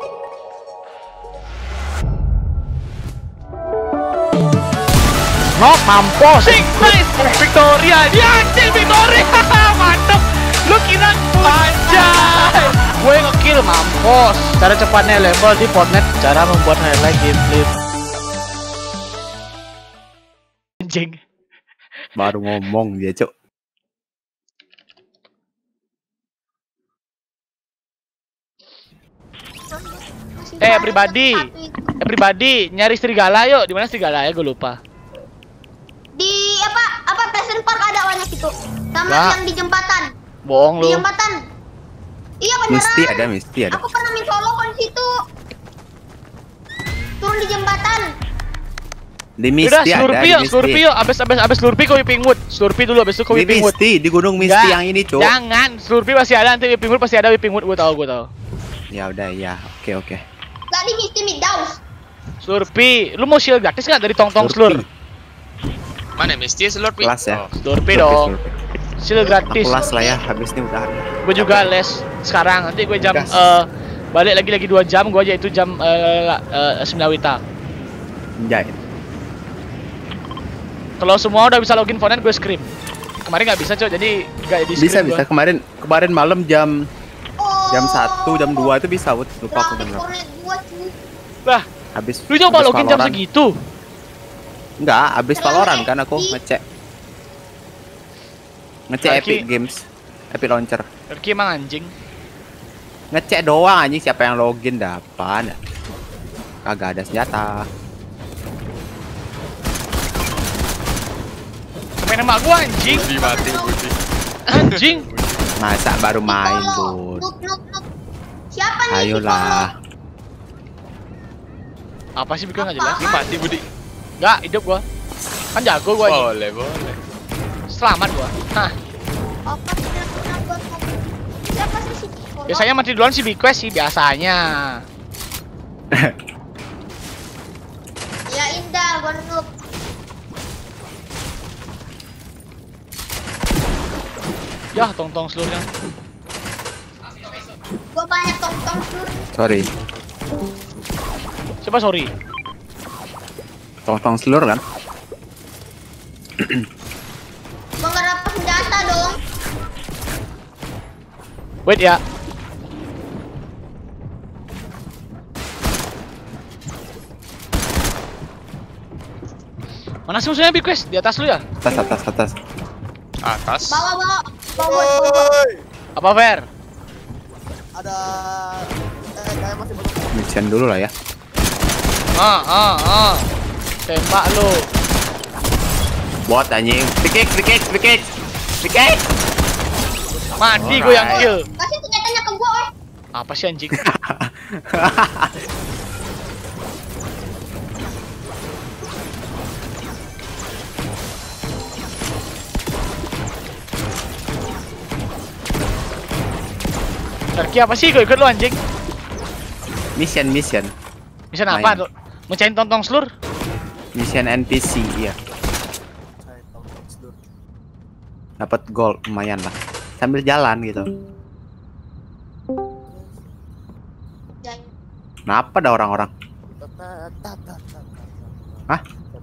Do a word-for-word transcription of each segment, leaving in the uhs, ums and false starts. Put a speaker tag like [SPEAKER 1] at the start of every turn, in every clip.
[SPEAKER 1] Nok mampus.
[SPEAKER 2] Sing nice. Victoria. Dia anjing Victoria. Mantap. Lu kira anjay.
[SPEAKER 1] Gue ngekill mampus. Cara cepatnya level di Fortnite. Cara membuat highlight gameplay.
[SPEAKER 2] Anjing.
[SPEAKER 3] Baru ngomong dia, Cuk.
[SPEAKER 2] Eh, everybody. Everybody, nyari serigala yuk. Di mana serigala ya? Gue lupa.
[SPEAKER 4] Di apa? Apa Pleasant Park ada banyak itu. Sama
[SPEAKER 2] Nggak.
[SPEAKER 4] yang di jembatan.
[SPEAKER 2] Bohong
[SPEAKER 4] Di
[SPEAKER 2] lu.
[SPEAKER 4] jembatan. Iya beneran.
[SPEAKER 3] Mesti ada, mesti ada.
[SPEAKER 4] Aku pernah main solo kan di situ. Turun di jembatan.
[SPEAKER 3] Di
[SPEAKER 2] Udah,
[SPEAKER 3] Misty ada,
[SPEAKER 2] slurpee
[SPEAKER 3] di
[SPEAKER 2] yuk,
[SPEAKER 3] Misty.
[SPEAKER 2] slurpee yuk. Abis abis abis slurpee ke Whipping Wood. Slurpee dulu abis itu ke
[SPEAKER 3] Di
[SPEAKER 2] Whipping Wood.
[SPEAKER 3] Misty, di Gunung Misty
[SPEAKER 2] Nggak,
[SPEAKER 3] yang ini, Cuk.
[SPEAKER 2] Jangan, slurpee masih ada, nanti Whipping Wood pasti ada Whipping Wood, gue tau, gue tau.
[SPEAKER 3] Ya udah, ya. Oke, oke.
[SPEAKER 4] Gak di Misty Midhouse.
[SPEAKER 2] Slurpee, lu mau shield gratis nggak dari tong-tong slur?
[SPEAKER 5] Mana Misty Slurpee?
[SPEAKER 3] Kelas ya.
[SPEAKER 5] Oh.
[SPEAKER 2] Slurpee dong. Shield gratis.
[SPEAKER 3] Aku las lah ya, habis ini udah.
[SPEAKER 2] Gue juga les sekarang, nanti gue jam
[SPEAKER 3] Gas.
[SPEAKER 2] eh, balik lagi lagi dua jam, gue aja itu jam eh, eh, sembilan wita.
[SPEAKER 3] Anjay.
[SPEAKER 2] Kalau semua udah bisa login Fortnite, gue scream. Kemarin nggak bisa, Cok, jadi nggak di
[SPEAKER 3] Bisa,
[SPEAKER 2] scream
[SPEAKER 3] bisa.
[SPEAKER 2] gua.
[SPEAKER 3] Kemarin kemarin malam jam
[SPEAKER 4] Oh.
[SPEAKER 3] jam satu, jam dua itu bisa, Wut. Lupa aku jam
[SPEAKER 4] Grafik
[SPEAKER 3] berapa.
[SPEAKER 4] Fortnite gua cuy.
[SPEAKER 2] Lah,
[SPEAKER 3] Habis.
[SPEAKER 2] lu coba
[SPEAKER 3] habis
[SPEAKER 2] login jam
[SPEAKER 3] Valorant.
[SPEAKER 2] segitu.
[SPEAKER 3] Enggak, habis
[SPEAKER 4] Terlalu
[SPEAKER 3] Valorant kan aku
[SPEAKER 4] epic.
[SPEAKER 3] ngecek. Ngecek
[SPEAKER 2] Lagi.
[SPEAKER 3] Epic Games. Epic Launcher.
[SPEAKER 2] Erki emang anjing.
[SPEAKER 3] Ngecek doang anjing siapa yang login dapat. Kagak ada senjata.
[SPEAKER 2] Main sama gua anjing.
[SPEAKER 5] Budi mati Budi.
[SPEAKER 2] Anjing.
[SPEAKER 3] Masa baru main,
[SPEAKER 4] Tolong.
[SPEAKER 3] Bud.
[SPEAKER 4] Noob, noob, noob. Siapa nih?
[SPEAKER 3] Ayolah.
[SPEAKER 2] Apa sih bikin nggak jelas?
[SPEAKER 5] Ini mati Budi.
[SPEAKER 2] Nggak, hidup gua. Kan jago gua anjing.
[SPEAKER 5] Boleh, boleh.
[SPEAKER 2] Selamat gua. Hah.
[SPEAKER 4] Apa sih yang pernah buat ngopi? Siapa sih si Piccolo?
[SPEAKER 2] Biasanya mati duluan sih Biquest sih biasanya.
[SPEAKER 4] Ya indah, gua noob.
[SPEAKER 2] Yah, tong-tong seluruhnya.
[SPEAKER 4] Gua banyak tong-tong sur.
[SPEAKER 3] Sorry.
[SPEAKER 2] Siapa sorry?
[SPEAKER 3] Tong-tong selur kan?
[SPEAKER 4] Gua nggak dapat senjata dong.
[SPEAKER 2] Wait ya. Mana sih musuhnya Biquest? Di atas lu ya?
[SPEAKER 3] Atas, atas, atas.
[SPEAKER 5] Atas.
[SPEAKER 4] Bawa, bawa. Bawa, bawa.
[SPEAKER 2] Apa Fer?
[SPEAKER 6] Ada eh kayak masih belum.
[SPEAKER 3] Mission dulu lah ya.
[SPEAKER 2] Ah, ah, ah. Tembak lu.
[SPEAKER 3] Bot anjing. Pikik, pikik, pikik. Pikik.
[SPEAKER 2] Mati gue yang
[SPEAKER 3] Alright.
[SPEAKER 2] kill.
[SPEAKER 4] Kasih senjatanya ke gua, eh.
[SPEAKER 2] Apa sih anjing? Terki apa sih? Gue ikut lu anjing.
[SPEAKER 3] Mission, mission.
[SPEAKER 2] Mission
[SPEAKER 3] Main.
[SPEAKER 2] apa tuh? Mecahin tontong slur?
[SPEAKER 3] Mission N P C, iya.
[SPEAKER 6] Saya tong-tong sedur.
[SPEAKER 3] Dapat gold lumayan lah. Sambil jalan gitu.
[SPEAKER 4] Jangan.
[SPEAKER 3] Kenapa ada orang-orang? Hah?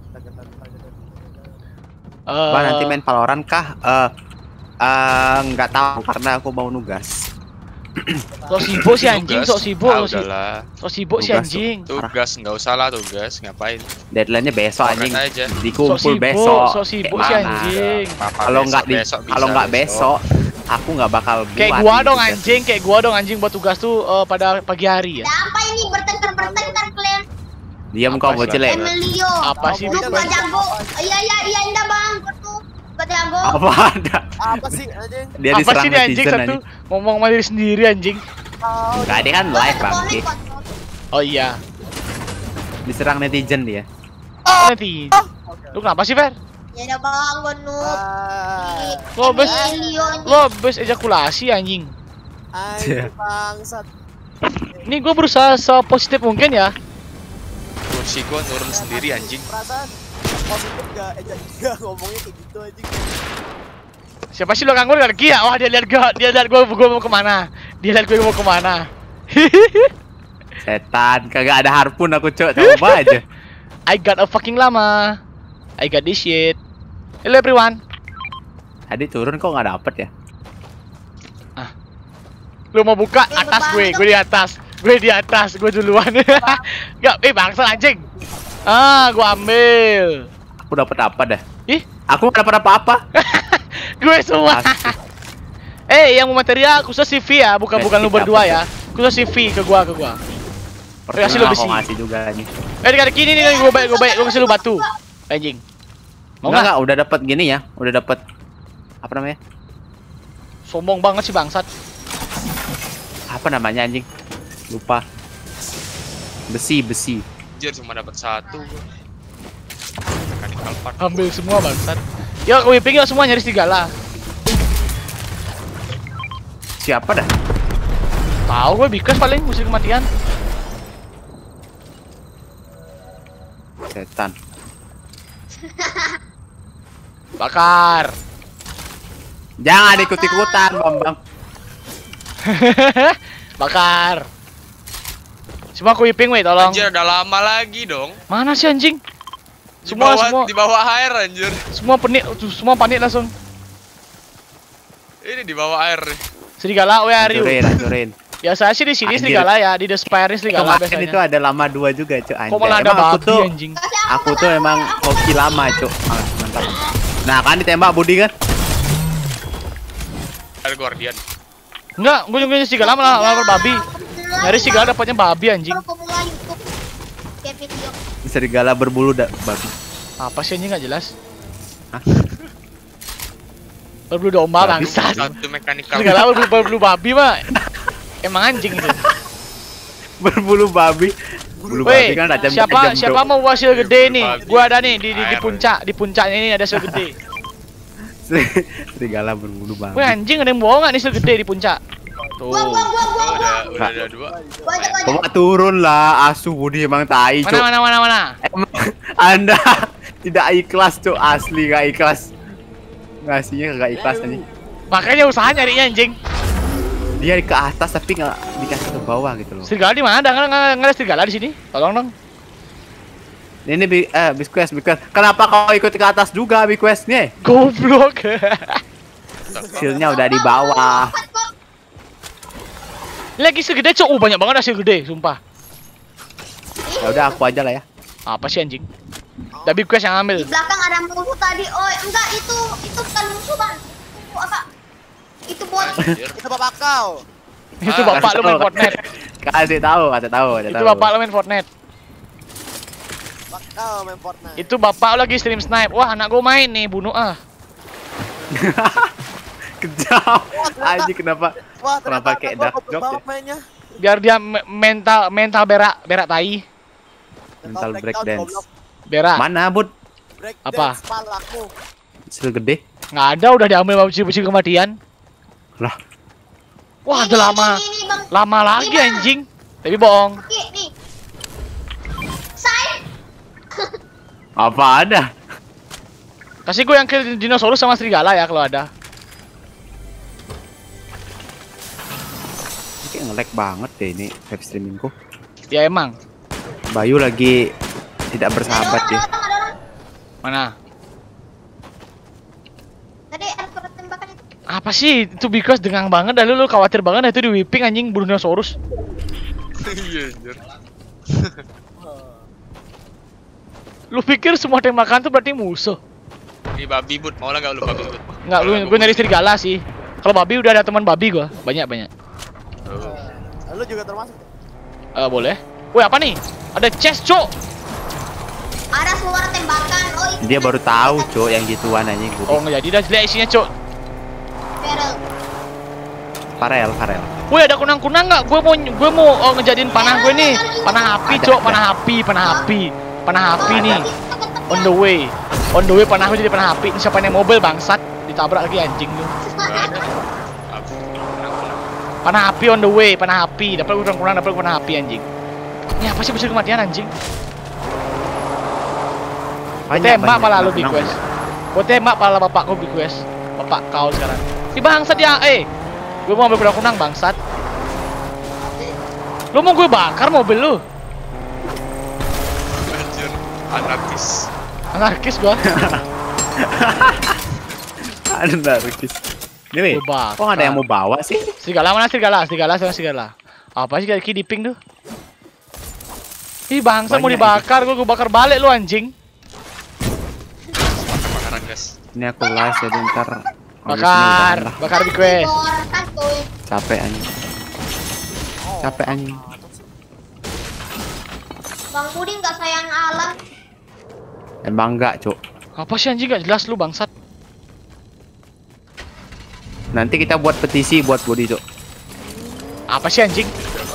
[SPEAKER 2] Eh,
[SPEAKER 3] Bah, nanti main Valorant kah? Eh eh, nggak tahu karena aku mau nugas.
[SPEAKER 2] sok sibuk si anjing,
[SPEAKER 5] Tugas.
[SPEAKER 2] sok sibuk,
[SPEAKER 5] Ah,
[SPEAKER 2] sok si-
[SPEAKER 5] udahlah.
[SPEAKER 2] sok sibuk si
[SPEAKER 3] Tugas,
[SPEAKER 2] anjing.
[SPEAKER 5] Tugas nggak usah lah tugas, ngapain?
[SPEAKER 3] Deadline-nya besok
[SPEAKER 5] Valorant
[SPEAKER 3] anjing.
[SPEAKER 5] aja.
[SPEAKER 2] Sok
[SPEAKER 3] Dikumpul
[SPEAKER 2] sibuk,
[SPEAKER 3] besok.
[SPEAKER 2] sok sibuk
[SPEAKER 3] Kayak
[SPEAKER 2] si
[SPEAKER 3] mana?
[SPEAKER 2] anjing.
[SPEAKER 5] Apa-apa
[SPEAKER 3] Kalau
[SPEAKER 5] besok,
[SPEAKER 3] nggak di
[SPEAKER 5] besok bisa
[SPEAKER 3] kalau nggak besok, aku nggak bakal buat.
[SPEAKER 2] Kayak gua
[SPEAKER 3] ini
[SPEAKER 2] dong
[SPEAKER 3] tugas.
[SPEAKER 2] anjing, kayak gua dong anjing buat tugas tuh eh, pada pagi hari ya.
[SPEAKER 4] Ada apa ini bertengkar-bertengkar kalian?
[SPEAKER 3] Diam
[SPEAKER 2] Apa
[SPEAKER 3] kau
[SPEAKER 2] sih,
[SPEAKER 3] bocil. eh.
[SPEAKER 4] Emilio.
[SPEAKER 2] Apa sih
[SPEAKER 4] Lu
[SPEAKER 2] Biquest?
[SPEAKER 4] gak jago. Iya, iya, iya indah bang. Gua tuh gak jago.
[SPEAKER 3] Apa ada?
[SPEAKER 6] Apa sih anjing?
[SPEAKER 3] Dia
[SPEAKER 2] Apa
[SPEAKER 3] diserang
[SPEAKER 2] sih ini anjing
[SPEAKER 3] netizen
[SPEAKER 2] satu
[SPEAKER 3] anjing.
[SPEAKER 2] ngomong sama diri sendiri anjing.
[SPEAKER 6] Oh,
[SPEAKER 3] Nggak, dia kan
[SPEAKER 4] Gua
[SPEAKER 3] live
[SPEAKER 4] ada
[SPEAKER 3] bang.
[SPEAKER 4] connect kok.
[SPEAKER 2] Oh iya.
[SPEAKER 3] Diserang netizen dia.
[SPEAKER 2] Nanti. Lu kenapa sih, Fer?
[SPEAKER 4] Ya udah bang, gua noob.
[SPEAKER 6] ah,
[SPEAKER 2] Lo bes
[SPEAKER 4] Emilio anjing.
[SPEAKER 2] lo bes ejakulasi anjing.
[SPEAKER 6] anjing bangsat.
[SPEAKER 2] Ini gua berusaha sepositif mungkin ya.
[SPEAKER 5] Kursi gua turun sendiri anjing.
[SPEAKER 6] Perasaan positif gak eh jadi gak ngomongnya kayak gitu anjing.
[SPEAKER 2] Siapa sih lo nganggur lagi ya? Wah dia lihat gua, dia lihat gua gua mau kemana? Dia lihat gua mau kemana?
[SPEAKER 3] Setan, kagak ada harpun aku, Cok. Coba aja.
[SPEAKER 2] I got a fucking lama. I got this shit. Hello everyone.
[SPEAKER 3] Tadi turun kok nggak dapet ya?
[SPEAKER 2] Lu mau buka atas gue, gue di atas. Gue di atas, gue duluan. Gak, eh bangsa anjing. Ah, gue ambil.
[SPEAKER 3] Aku dapet apa dah?
[SPEAKER 2] Ih,
[SPEAKER 3] Aku nggak dapet apa-apa.
[SPEAKER 2] gue semua.
[SPEAKER 3] Asli.
[SPEAKER 2] Eh, yang mau material khusus C V ya, bukan bukan lu
[SPEAKER 3] Plastik
[SPEAKER 2] berdua
[SPEAKER 3] dapet,
[SPEAKER 2] ya. Khusus C V ke gua ke gua. Kasih lu
[SPEAKER 3] Pertama
[SPEAKER 2] besi.
[SPEAKER 3] aku ngasih juga nih.
[SPEAKER 2] Eh, dekat kini nih gue baik gue baik gue kasih lu batu. Anjing. Mau
[SPEAKER 3] Enggak,
[SPEAKER 2] nggak?
[SPEAKER 3] enggak, udah dapet gini ya. Udah dapet apa namanya?
[SPEAKER 2] Sombong banget sih bangsat.
[SPEAKER 3] Apa namanya anjing? Lupa. Besi, besi.
[SPEAKER 5] Anjir cuma dapat satu gua. Mechanical part.
[SPEAKER 2] Ambil semua bangsat. Yuk, whipping yuk semua nyari serigala.
[SPEAKER 3] Siapa dah?
[SPEAKER 2] Tahu gue bikas paling musuh kematian.
[SPEAKER 3] Setan.
[SPEAKER 2] Bakar.
[SPEAKER 3] Jangan ikut-ikutan, Bambang.
[SPEAKER 2] Bakar. Semua aku whipping weh, tolong.
[SPEAKER 5] Anjir udah lama lagi dong.
[SPEAKER 2] Mana sih anjing?
[SPEAKER 5] Di
[SPEAKER 2] Semua
[SPEAKER 5] bawah,
[SPEAKER 2] semua
[SPEAKER 5] di bawah air anjir.
[SPEAKER 2] semua penit, semua panik langsung.
[SPEAKER 5] Ini di bawah air nih.
[SPEAKER 2] Serigala, where are you?
[SPEAKER 3] Hancurin, hancurin.
[SPEAKER 2] Biasa sih di sini
[SPEAKER 3] Anjir.
[SPEAKER 2] serigala ya, di The Spire ini serigala
[SPEAKER 3] Kemarin
[SPEAKER 2] biasanya.
[SPEAKER 3] itu ada lama dua juga, Cok.
[SPEAKER 2] Kok malah ada
[SPEAKER 3] Emang aku
[SPEAKER 2] babi
[SPEAKER 3] tuh,
[SPEAKER 2] anjing?
[SPEAKER 3] aku tuh emang hoki lama, Cok. Ah, mantap. Nah, kan ditembak Budi kan?
[SPEAKER 5] Ada guardian.
[SPEAKER 2] Enggak, gue juga serigala malah malah babi. Nyari serigala dapatnya babi anjing.
[SPEAKER 4] Kalau pemula YouTube kayak video.
[SPEAKER 3] Serigala berbulu da babi.
[SPEAKER 2] Apa sih anjing nggak jelas?
[SPEAKER 3] Hah?
[SPEAKER 2] Berbulu domba
[SPEAKER 3] Babi.
[SPEAKER 2] bangsat.
[SPEAKER 5] Satu mechanical.
[SPEAKER 2] Serigala berbulu, berbulu babi mah. Emang anjing itu.
[SPEAKER 3] Berbulu babi. Bulu
[SPEAKER 2] Woi,
[SPEAKER 3] babi kan tajam
[SPEAKER 2] siapa
[SPEAKER 3] tajam,
[SPEAKER 2] siapa
[SPEAKER 3] Bro.
[SPEAKER 2] mau hasil gede nih?
[SPEAKER 5] babi.
[SPEAKER 2] Gua ada nih di di, di
[SPEAKER 5] Air.
[SPEAKER 2] puncak, di puncaknya ini ada hasil gede.
[SPEAKER 3] Serigala berbulu babi.
[SPEAKER 2] Woi anjing ada yang bohong nggak nih hasil gede di puncak? Tuh.
[SPEAKER 4] Gua gua gua gua
[SPEAKER 5] Oh,
[SPEAKER 4] gua.
[SPEAKER 5] udah udah ada dua.
[SPEAKER 4] Gua aja gua aja.
[SPEAKER 3] Coba turun lah, asu Budi emang tai,
[SPEAKER 2] Mana
[SPEAKER 3] Cok.
[SPEAKER 2] mana mana mana?
[SPEAKER 3] Emang Anda tidak ikhlas, Cok. Asli gak ikhlas. Ngasihnya gak ikhlas anjing.
[SPEAKER 2] Makanya usaha nyarinya anjing.
[SPEAKER 3] Dia ke atas tapi nggak dikasih ke bawah gitu loh.
[SPEAKER 2] Serigala di mana? Ada nggak nggak nggak ada serigala di sini? Tolong dong.
[SPEAKER 3] Ini bi eh Bisquest, Bisquest. Kenapa kau ikut ke atas juga Bisquest nih?
[SPEAKER 2] Goblok.
[SPEAKER 3] Hasilnya udah di bawah.
[SPEAKER 2] Lagi segede cok, uh, banyak banget hasil gede, sumpah.
[SPEAKER 3] Ya udah aku aja lah ya.
[SPEAKER 2] Apa sih anjing? Tapi quest yang ambil.
[SPEAKER 4] Di belakang ada musuh tadi. Oh, enggak itu itu bukan musuh, Bang. Itu apa? Itu bot.
[SPEAKER 5] Anjir.
[SPEAKER 6] Itu bapak kau.
[SPEAKER 2] Itu
[SPEAKER 5] Ah,
[SPEAKER 2] bapak lu main
[SPEAKER 3] tahu.
[SPEAKER 2] Fortnite.
[SPEAKER 3] Kasih tahu, kasih tahu, kasih
[SPEAKER 2] Itu
[SPEAKER 3] tahu.
[SPEAKER 2] bapak lu main Fortnite.
[SPEAKER 6] Bapak kau main Fortnite.
[SPEAKER 2] Itu bapak lu lagi stream snipe. Wah, anak gua main nih, bunuh ah.
[SPEAKER 3] Kejam. Anjing kenapa?
[SPEAKER 6] Wah,
[SPEAKER 3] Kenapa
[SPEAKER 6] ternyata
[SPEAKER 3] kayak
[SPEAKER 6] gua
[SPEAKER 3] dark
[SPEAKER 6] goblok
[SPEAKER 3] joke
[SPEAKER 6] banget
[SPEAKER 3] ya?
[SPEAKER 6] mainnya.
[SPEAKER 2] Biar dia me- mental mental berak berak tai.
[SPEAKER 3] Mental
[SPEAKER 6] Breakdown,
[SPEAKER 3] breakdance.
[SPEAKER 6] goblok.
[SPEAKER 2] Berak.
[SPEAKER 3] Mana, Bud?
[SPEAKER 6] Breakdance
[SPEAKER 2] Apa?
[SPEAKER 6] Palaku.
[SPEAKER 3] Hasil gede.
[SPEAKER 2] Nggak ada, udah diambil sama besi-besi kematian.
[SPEAKER 3] Lah,
[SPEAKER 2] Wah,
[SPEAKER 4] Ini,
[SPEAKER 2] udah lama.
[SPEAKER 4] Ini, ini, Bang.
[SPEAKER 2] Lama lagi
[SPEAKER 4] Ini, Bang.
[SPEAKER 2] anjing. Tapi bohong.
[SPEAKER 4] Oke, nih. Say.
[SPEAKER 3] apa ada?
[SPEAKER 2] Kasih gue yang kill dinosaurus sama serigala ya kalau ada.
[SPEAKER 3] Ini kayak nge-lag banget deh ini live streamingku.
[SPEAKER 2] Ya emang.
[SPEAKER 3] Bayu lagi tidak bersahabat
[SPEAKER 4] Ada
[SPEAKER 3] ya.
[SPEAKER 4] orang, ada orang.
[SPEAKER 2] Mana?
[SPEAKER 4] Tadi ada suara tembakan itu.
[SPEAKER 2] Apa sih? Itu because dengang banget dah lu, lu khawatir banget dah itu di whipping anjing bunuh dinosaurus.
[SPEAKER 5] Iya anjir.
[SPEAKER 2] Lu pikir semua tembakan tuh berarti musuh?
[SPEAKER 5] Ini babi but, mau lah gak lu babi but?
[SPEAKER 2] Enggak, lu gue nyari serigala sih. Kalau babi udah ada teman babi gua, banyak-banyak.
[SPEAKER 6] Eh, Lu juga termasuk.
[SPEAKER 2] Eh, boleh. Woi, apa nih? Ada chest, Cok.
[SPEAKER 4] Ada suara tembakan. Oh, itu
[SPEAKER 3] Dia baru tahu, Cok, yang gituan anjing.
[SPEAKER 2] Oh, nggak jadi dah jelek isinya, Cok.
[SPEAKER 4] barrel.
[SPEAKER 3] Farel, Farel.
[SPEAKER 2] Woi, ada kunang-kunang nggak? Gue mau gue mau oh, ngejadiin panah gue nih. Panah api,
[SPEAKER 3] Ada,
[SPEAKER 2] Cok,
[SPEAKER 3] ada.
[SPEAKER 2] panah api, panah api. Panah api
[SPEAKER 3] Ada.
[SPEAKER 2] nih. On the way. On the way panah gue jadi panah api. Ini siapa yang mobil bangsat? Ditabrak lagi anjing lu. Panah api on the way, panah api. Dapat kunang-kunang, dapat panah api anjing. Ini apa sih musuh kematian anjing? Gue tembak malah lu Big Quest. Gue tembak malah bapakku Big Quest. Bapak kau sekarang. Si bangsat ya, eh. Gue mau ambil kunang-kunang bangsat. Lu mau gue bakar mobil lu?
[SPEAKER 5] Anjir, anarkis.
[SPEAKER 2] Anarkis gua.
[SPEAKER 3] Anarkis. Ini weh,
[SPEAKER 2] Gue bakar.
[SPEAKER 3] kok nggak ada yang mau bawa sih?
[SPEAKER 2] Serigala mana serigala? Serigala sama serigala. Apa sih kayak di ping tuh? Ih bangsa mau
[SPEAKER 3] Banyak
[SPEAKER 2] dibakar, gua gua bakar balik lu anjing.
[SPEAKER 5] Bakaran gas.
[SPEAKER 3] Ini aku las jadi ntar. habis ini
[SPEAKER 2] Bakar,
[SPEAKER 3] udahan lah.
[SPEAKER 2] bakar request.
[SPEAKER 4] Santuy.
[SPEAKER 3] Capek anjing. Capek anjing.
[SPEAKER 4] Bang Budi nggak sayang alam.
[SPEAKER 3] Emang enggak, Cuk.
[SPEAKER 2] Apa sih anjing gak jelas lu bangsat.
[SPEAKER 3] Nanti kita buat petisi buat Budi, Cuk.
[SPEAKER 2] Apa sih anjing?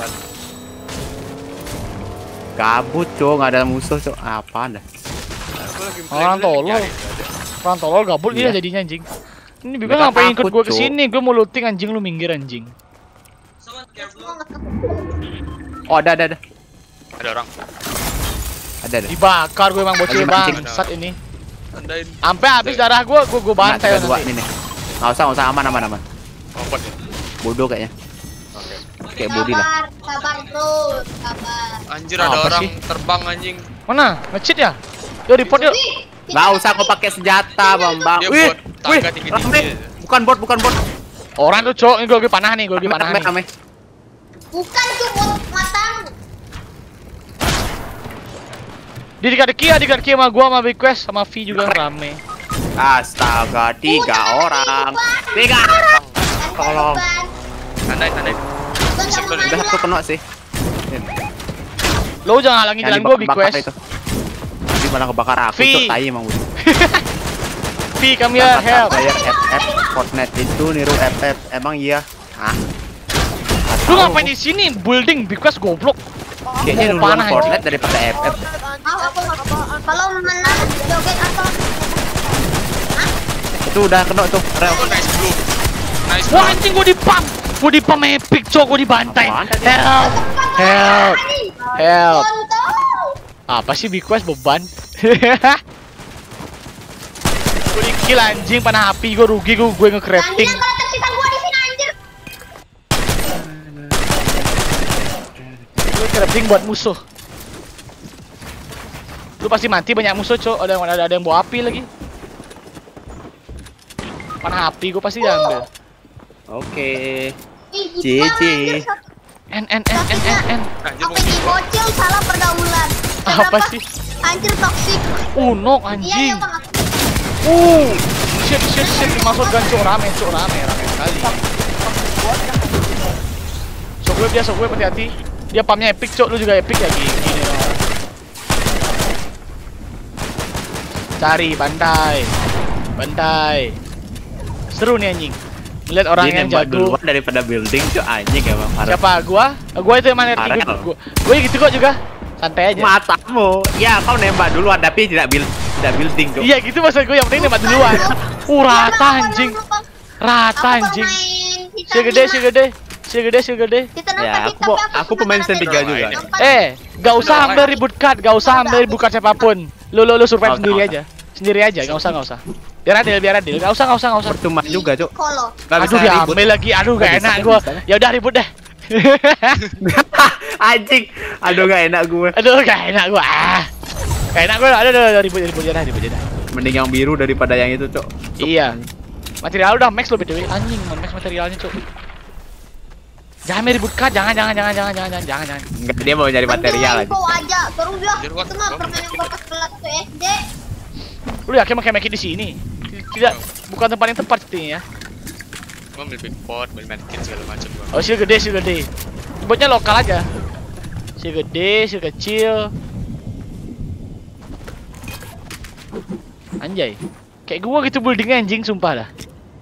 [SPEAKER 3] Kabut, Cuk, nggak ada musuh, Cuk. Apaan dah?
[SPEAKER 5] Aku lagi
[SPEAKER 2] Orang
[SPEAKER 5] play,
[SPEAKER 2] tolol.
[SPEAKER 5] nyari, nggak ada.
[SPEAKER 2] Orang tolol gabut dia
[SPEAKER 3] Iya.
[SPEAKER 2] jadinya anjing. Ini Bima
[SPEAKER 3] Mereka
[SPEAKER 2] ngapain ikut
[SPEAKER 3] takut,
[SPEAKER 2] gua ke
[SPEAKER 3] Cuk.
[SPEAKER 2] sini? Gua mau looting anjing, lu minggir anjing.
[SPEAKER 4] Semua nggak takut.
[SPEAKER 3] Oh, ada, ada, ada.
[SPEAKER 5] Ada orang.
[SPEAKER 3] Ada, ada.
[SPEAKER 2] Dibakar gue emang bocil
[SPEAKER 3] Lagi mancing.
[SPEAKER 2] bangsat ini.
[SPEAKER 5] Tandain.
[SPEAKER 2] Sampai habis darah gua, gua gua
[SPEAKER 3] Nah,
[SPEAKER 2] bantai
[SPEAKER 3] ada dua
[SPEAKER 2] nanti.
[SPEAKER 3] nih nih. Nggak usah, nggak usah, aman, aman, aman.
[SPEAKER 5] Oh, bot ya?
[SPEAKER 3] Bodoh kayaknya.
[SPEAKER 5] Oke.
[SPEAKER 3] Kayak Budi lah.
[SPEAKER 4] Sabar, sabar bro, sabar.
[SPEAKER 5] Anjir,
[SPEAKER 2] Apa
[SPEAKER 5] ada orang
[SPEAKER 2] sih?
[SPEAKER 5] terbang anjing.
[SPEAKER 2] Mana? Nge-cheat ya? Yo report yuk.
[SPEAKER 4] Wih,
[SPEAKER 3] Nggak usah kau pakai senjata, Bambang.
[SPEAKER 5] Dia
[SPEAKER 3] Wih,
[SPEAKER 5] buat tangga
[SPEAKER 3] wih,
[SPEAKER 5] tinggi-tinggi
[SPEAKER 3] rame.
[SPEAKER 5] aja.
[SPEAKER 3] Bukan bot, bukan bot.
[SPEAKER 2] Orang tuh cowok, ini gua lagi panah nih, gua lagi
[SPEAKER 3] Rame,
[SPEAKER 2] panah
[SPEAKER 3] rame,
[SPEAKER 2] nih.
[SPEAKER 3] rame.
[SPEAKER 4] bukan tuh buat matamu.
[SPEAKER 2] Di dekat Kia, di dekat Kia sama gua sama request sama V juga rame.
[SPEAKER 3] Astaga, tiga orang. Tiga orang. Tolong.
[SPEAKER 5] Tandain, tandain.
[SPEAKER 4] Bukan sama
[SPEAKER 3] Udah
[SPEAKER 4] Manda.
[SPEAKER 3] satu kena sih.
[SPEAKER 2] Lo jangan halangin jalan gua
[SPEAKER 3] dibakar
[SPEAKER 2] request.
[SPEAKER 3] itu. Jadi malah kebakar aku,
[SPEAKER 2] Vi.
[SPEAKER 3] Cuk, tai emang Budi.
[SPEAKER 2] V come here, help.
[SPEAKER 3] Player F F Fortnite itu niru F F. Emang iya? Hah?
[SPEAKER 2] Lu ngapain di sini? Building request goblok.
[SPEAKER 3] Kayaknya
[SPEAKER 2] Mau
[SPEAKER 3] duluan
[SPEAKER 2] panah,
[SPEAKER 3] Fortnite daripada F F.
[SPEAKER 4] Ah, aku kalau menang joget atau
[SPEAKER 3] Itu udah kena tuh, rel.
[SPEAKER 5] Oh, nice blue. Nice
[SPEAKER 2] Wah
[SPEAKER 5] blue.
[SPEAKER 2] anjing gua dipam. Gua dipam epic cok, gua dibantai.
[SPEAKER 3] Apaan tadi?
[SPEAKER 2] Help. Help. Help.
[SPEAKER 4] Kontol.
[SPEAKER 2] Apa sih request beban? Gua di kill anjing, panah api gua rugi gua gue nge-crafting.
[SPEAKER 4] Anjing kalau tersisa gua di sini anjir.
[SPEAKER 2] Gue crafting buat musuh. Lu pasti mati banyak musuh, cok. Ada yang ada, ada yang bawa api lagi. Panah api gue pasti diambil.
[SPEAKER 3] Oke.
[SPEAKER 4] Ih,
[SPEAKER 3] J,
[SPEAKER 4] gila,
[SPEAKER 3] J.
[SPEAKER 4] anjir, satu-
[SPEAKER 2] N N N N N N.
[SPEAKER 5] Anjir,
[SPEAKER 4] Oke,
[SPEAKER 5] mau
[SPEAKER 4] nih bocil salah pergaulan.
[SPEAKER 2] Apa
[SPEAKER 4] Kenapa?
[SPEAKER 2] sih?
[SPEAKER 4] Anjir toksik.
[SPEAKER 2] Unok
[SPEAKER 4] Iya, iya
[SPEAKER 2] anjing.
[SPEAKER 4] bang.
[SPEAKER 2] Uh. Shit shit shit dimaksud gan cok rame cok rame rame sekali. Shockwave dia shockwave hati-hati. Dia pumpnya epic cok, lu juga epic ya gini. gini orang. Cari bantai. Bantai. Seru nih anjing. Lihat orang
[SPEAKER 3] Dia
[SPEAKER 2] yang
[SPEAKER 3] nembak
[SPEAKER 2] jago.
[SPEAKER 3] duluan daripada building, Cuk, anjing emang parah.
[SPEAKER 2] Siapa? Gua? Gua itu yang mana
[SPEAKER 3] Parah
[SPEAKER 2] gua,
[SPEAKER 3] lo.
[SPEAKER 2] gua, gua gitu kok juga. Santai aja.
[SPEAKER 3] Matamu. Ya, kau nembak duluan tapi tidak build tidak building, Cuk.
[SPEAKER 2] Iya gitu maksud gue, yang penting nembak duluan. Uh rata anjing. Rata anjing. Si gede, si gede. Si gede, si gede.
[SPEAKER 3] Ya, aku po- aku pemain stand tiga juga.
[SPEAKER 2] Eh, gak usah ambil ribut card, gak usah ambil ribut card siapapun. Lu lu lu survive
[SPEAKER 3] Oh,
[SPEAKER 2] sendiri
[SPEAKER 3] gak
[SPEAKER 2] aja. Sendiri aja, gak usah, gak usah. Biar adil, biar adil. Gak usah, gak usah, gak usah.
[SPEAKER 3] Percuma juga, Cuk.
[SPEAKER 4] Kolo.
[SPEAKER 3] Gak
[SPEAKER 2] Aduh,
[SPEAKER 3] bisa ribut.
[SPEAKER 2] diambil lagi. Aduh, gak
[SPEAKER 3] Nggak bisa,
[SPEAKER 2] enak
[SPEAKER 3] nggak
[SPEAKER 2] gua.
[SPEAKER 3] bisa.
[SPEAKER 2] Ya udah ribut deh.
[SPEAKER 3] Anjing. Aduh, gak enak gue.
[SPEAKER 2] Aduh, gak enak gua. Ah. Gak enak gua. Aduh, aduh, aduh, ribut, ribut aja, ribut aja.
[SPEAKER 3] Mending yang biru daripada yang itu, Cuk.
[SPEAKER 2] Iya. Material udah max lo B T W. Anjing, max materialnya, Cuk. Jangan main ribut card, jangan, jangan, jangan, jangan, jangan, jangan, jangan.
[SPEAKER 3] Enggak, dia mau nyari material aja.
[SPEAKER 4] Info aja, baru dia.
[SPEAKER 5] Anjir, what?
[SPEAKER 4] Itu mah permainan gua pas kelas satu S D.
[SPEAKER 2] Lu yakin pakai make di sini? Tidak, bukan tempat yang tepat sepertinya ya.
[SPEAKER 5] Gua ambil big pot, ambil medkit segala macam gua.
[SPEAKER 2] Oh, si gede, si gede. Buatnya lokal aja. Si gede, si kecil. Anjay. Kayak gua gitu buildingnya anjing, sumpah dah.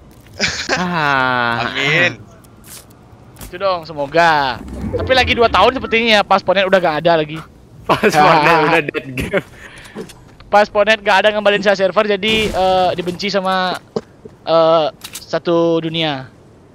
[SPEAKER 3] Ah.
[SPEAKER 5] Amin.
[SPEAKER 2] Itu dong, semoga. Tapi lagi dua tahun sepertinya pas Ponet udah gak ada lagi.
[SPEAKER 3] Pas Fortnite udah dead game.
[SPEAKER 2] Pas Ponet gak ada ngembalin saya server, jadi eh, dibenci sama eh, satu dunia.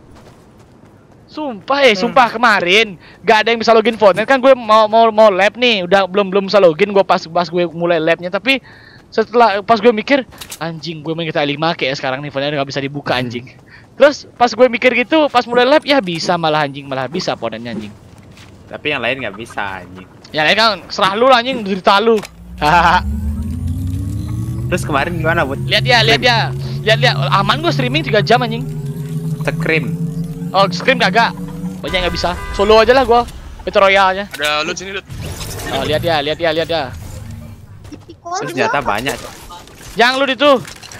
[SPEAKER 2] Sumpah eh, sumpah kemarin gak ada yang bisa login Fortnite kan gue mau mau mau lab nih, udah belum belum bisa login gue pas pas gue mulai labnya, tapi setelah pas gue mikir anjing gue main G T A lima kayak sekarang nih Fortnite gak bisa dibuka anjing. Terus pas gue mikir gitu, pas mulai lab ya bisa malah anjing, malah bisa Fortnite anjing.
[SPEAKER 3] Tapi yang lain nggak bisa anjing.
[SPEAKER 2] Ya lain kan serah lu lah anjing, derita lu. Hahaha.
[SPEAKER 3] Terus kemarin gimana buat
[SPEAKER 2] Lihat ya, lihat ya. Lihat lihat aman gua streaming tiga jam anjing.
[SPEAKER 3] scream?
[SPEAKER 2] Oh, scream kagak. Banyak nggak bisa. Solo aja lah gua. Battle Royale aja.
[SPEAKER 5] Ada loot sini loot.
[SPEAKER 2] Oh, lihat ya, lihat ya, lihat ya.
[SPEAKER 4] Tipikal
[SPEAKER 3] Terus
[SPEAKER 4] juga.
[SPEAKER 3] ternyata banyak. Cok.
[SPEAKER 2] Yang lu itu.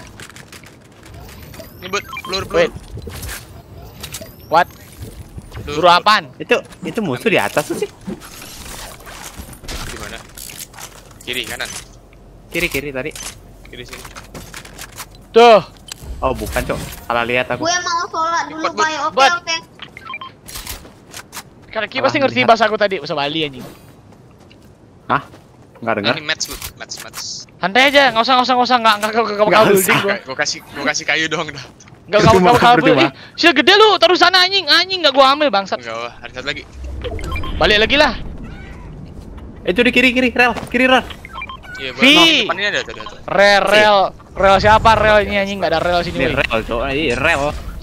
[SPEAKER 5] Ini buat pelur pelur.
[SPEAKER 2] Wait. What?
[SPEAKER 5] Pelur,
[SPEAKER 2] Buru apaan?
[SPEAKER 3] Itu itu musuh di atas tuh sih.
[SPEAKER 5] Di mana? Kiri kanan.
[SPEAKER 3] Kiri kiri tadi.
[SPEAKER 5] Kiri sini.
[SPEAKER 2] Tuh.
[SPEAKER 3] Oh bukan cok. Salah lihat aku.
[SPEAKER 4] Gue mau sholat dulu,
[SPEAKER 5] Cepat,
[SPEAKER 4] Bay. Oke,
[SPEAKER 2] Bud.
[SPEAKER 4] oke.
[SPEAKER 2] Karena Ki pasti ngerti
[SPEAKER 3] lihat.
[SPEAKER 2] bahasa aku tadi, bahasa Bali anjing.
[SPEAKER 3] Hah? Nggak dengar?
[SPEAKER 5] Ini match loot, match match.
[SPEAKER 2] Santai aja, nggak usah nggak usah nggak usah nggak nggak nggak
[SPEAKER 3] Nggak
[SPEAKER 2] bakal
[SPEAKER 3] usah.
[SPEAKER 2] building gua.
[SPEAKER 5] Gua kasih gua kasih kayu doang dah.
[SPEAKER 2] Nggak nggak
[SPEAKER 3] Percuma,
[SPEAKER 2] bakal
[SPEAKER 3] percuma.
[SPEAKER 2] building. Sil gede lu, taruh sana anjing, anjing nggak gua ambil bangsat.
[SPEAKER 5] Enggak wah, ada satu lagi.
[SPEAKER 2] Balik lagi lah.
[SPEAKER 3] Itu di kiri kiri rel kiri rel.
[SPEAKER 5] Iya,
[SPEAKER 2] V.
[SPEAKER 5] bawah depan ini ada tuh, ada tuh.
[SPEAKER 2] Rel rel rel siapa rel ini anjing nggak ada rel sini.
[SPEAKER 3] Ini
[SPEAKER 2] weh.
[SPEAKER 3] rel cok. Ini rel.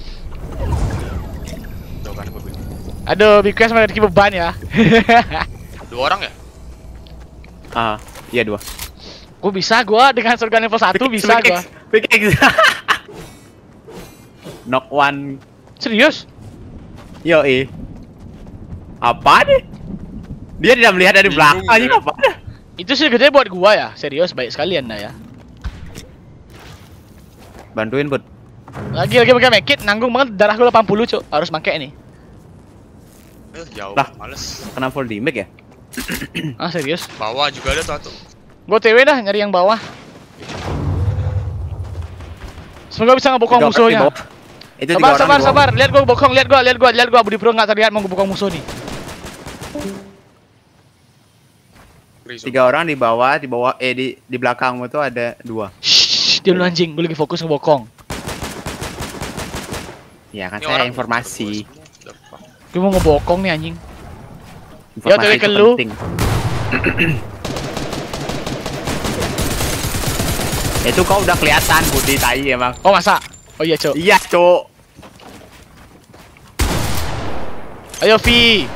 [SPEAKER 5] Tuh kan gua bilang.
[SPEAKER 2] Aduh, big quest mereka beban ya.
[SPEAKER 5] Dua orang ya?
[SPEAKER 3] Ah iya dua.
[SPEAKER 2] Gua bisa gua dengan surga level satu bisa gua.
[SPEAKER 3] Pickaxe. Knock one.
[SPEAKER 2] Serius?
[SPEAKER 3] Yo eh. Apa nih? Dia tidak melihat dari
[SPEAKER 5] Bingung,
[SPEAKER 3] belakang anjing
[SPEAKER 5] ya.
[SPEAKER 3] apa dah?
[SPEAKER 2] Itu sih gede buat gua ya. Serius baik sekalian dah ya.
[SPEAKER 3] Bantuin bud.
[SPEAKER 2] Lagi lagi pakai make it nanggung banget darah gua delapan puluh, Cuk. Harus pakai nih.
[SPEAKER 5] Eh, jauh.
[SPEAKER 3] Lah.
[SPEAKER 5] Males.
[SPEAKER 3] Kena full damage ya?
[SPEAKER 2] Ah, serius.
[SPEAKER 5] Bawah juga ada tuh.
[SPEAKER 2] Gua T W dah nyari yang bawah. Semoga bisa ngebokong
[SPEAKER 3] Tiga orang di
[SPEAKER 2] musuhnya.
[SPEAKER 3] bawah. Itu tiga
[SPEAKER 2] Sabar,
[SPEAKER 3] orang
[SPEAKER 2] sabar,
[SPEAKER 3] di bawah.
[SPEAKER 2] sabar. Lihat gua bokong, lihat gua, lihat gua, lihat gua. Budi Pro nggak terlihat mau ngebokong musuh nih.
[SPEAKER 3] Tiga orang di bawah, di bawah eh di di belakangmu tuh ada dua.
[SPEAKER 2] Shh, dia lu anjing, gua lagi fokus ngebokong.
[SPEAKER 3] Ya kan
[SPEAKER 5] Ini
[SPEAKER 3] saya
[SPEAKER 5] orang
[SPEAKER 3] informasi.
[SPEAKER 5] The fuck?
[SPEAKER 2] Gua mau ngebokong nih anjing.
[SPEAKER 3] Informasi
[SPEAKER 2] tapi
[SPEAKER 3] itu
[SPEAKER 2] ke lu.
[SPEAKER 3] penting. Itu kau udah kelihatan Budi tai emang.
[SPEAKER 2] Oh masa? Oh iya, Cuk.
[SPEAKER 3] Iya, Cok.
[SPEAKER 2] Ayo V.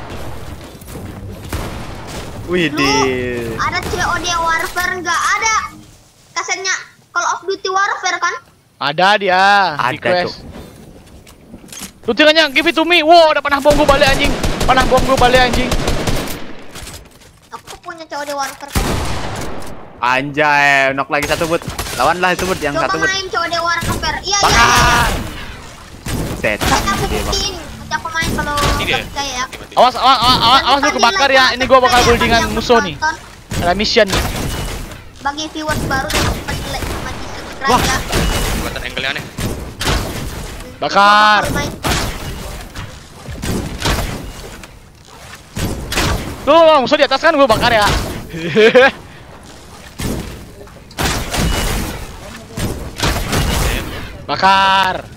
[SPEAKER 3] Wih,
[SPEAKER 4] Lu
[SPEAKER 3] di
[SPEAKER 4] ada C O D Warfare nggak ada? Kasetnya Call of Duty Warfare kan?
[SPEAKER 2] Ada dia.
[SPEAKER 3] Ada,
[SPEAKER 2] Request. Lu tinggalnya give it to me. Wow, ada panah bom gua balik anjing. Panah bom gua balik anjing.
[SPEAKER 4] Aku punya C O D Warfare.
[SPEAKER 3] anjay, knock lagi satu bud. Lawanlah itu bud yang
[SPEAKER 4] Coba
[SPEAKER 3] satu bud.
[SPEAKER 4] main C O D Warfare. Iya, iya.
[SPEAKER 3] Bakar. Setan
[SPEAKER 4] Nanti aku
[SPEAKER 3] dia, Bang.
[SPEAKER 4] buktiin. Nanti aku main kalau
[SPEAKER 5] Ini dia.
[SPEAKER 4] nggak percaya ya.
[SPEAKER 5] Mati, mati.
[SPEAKER 2] Awas, awas, awas, awas, awas lu kebakar ya. Ini gua bakal buildingan musuh nih. Ada mission nih.
[SPEAKER 4] Bagi viewers baru yang cepat di like sama di subscribe
[SPEAKER 3] Wah.
[SPEAKER 4] ya.
[SPEAKER 5] Buatan angle aneh.
[SPEAKER 2] Bakar.
[SPEAKER 4] Gua bakal main.
[SPEAKER 2] Tuh, musuh di atas kan gua bakar ya. Bakar.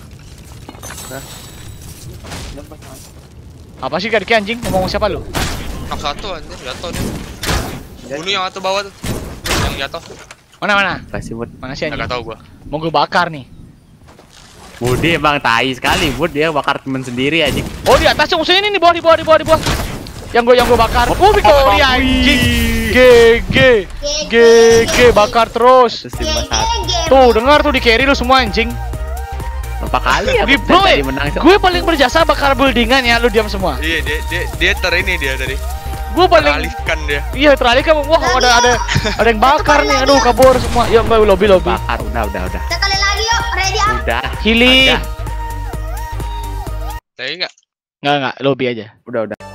[SPEAKER 2] Apa sih Karki anjing? Ngomong siapa lu?
[SPEAKER 5] Knock satu anjir, jatuh dia. Bunuh yang satu bawah tuh. Yang jatuh.
[SPEAKER 2] Mana mana?
[SPEAKER 3] Kasih bud.
[SPEAKER 2] Mana sih anjing?
[SPEAKER 5] Enggak tahu gua.
[SPEAKER 2] Mau gue bakar nih.
[SPEAKER 3] Budi emang tai sekali bud, dia bakar temen sendiri anjing.
[SPEAKER 2] Oh di atas yang musuhnya ini di bawah di bawah di bawah di bawah. Yang gue yang gue bakar. Oh Victory anjing. G G G G bakar terus.
[SPEAKER 3] Terus
[SPEAKER 4] G
[SPEAKER 3] lima
[SPEAKER 4] G
[SPEAKER 3] satu.
[SPEAKER 4] G.
[SPEAKER 2] Tuh dengar tuh di carry lu semua anjing.
[SPEAKER 3] Berapa kali ya?
[SPEAKER 2] Di
[SPEAKER 3] Bud,
[SPEAKER 2] bro,
[SPEAKER 3] dari menang Cok.
[SPEAKER 2] gue paling berjasa bakar buildingan ya, lu diam semua.
[SPEAKER 5] Iya, dia dia dia ter ini dia tadi.
[SPEAKER 2] Gue paling
[SPEAKER 5] Teralihkan dia.
[SPEAKER 2] iya teralihkan. Wah ada ada ada yang bakar nih. Aduh kabur semua. Yuk mbak lobby lobby.
[SPEAKER 3] Bakar udah udah udah.
[SPEAKER 4] Sekali lagi yuk, ready up.
[SPEAKER 3] Udah.
[SPEAKER 2] Healing.
[SPEAKER 3] Ada.
[SPEAKER 5] Tapi enggak.
[SPEAKER 2] Enggak enggak lobby aja.
[SPEAKER 3] Udah udah.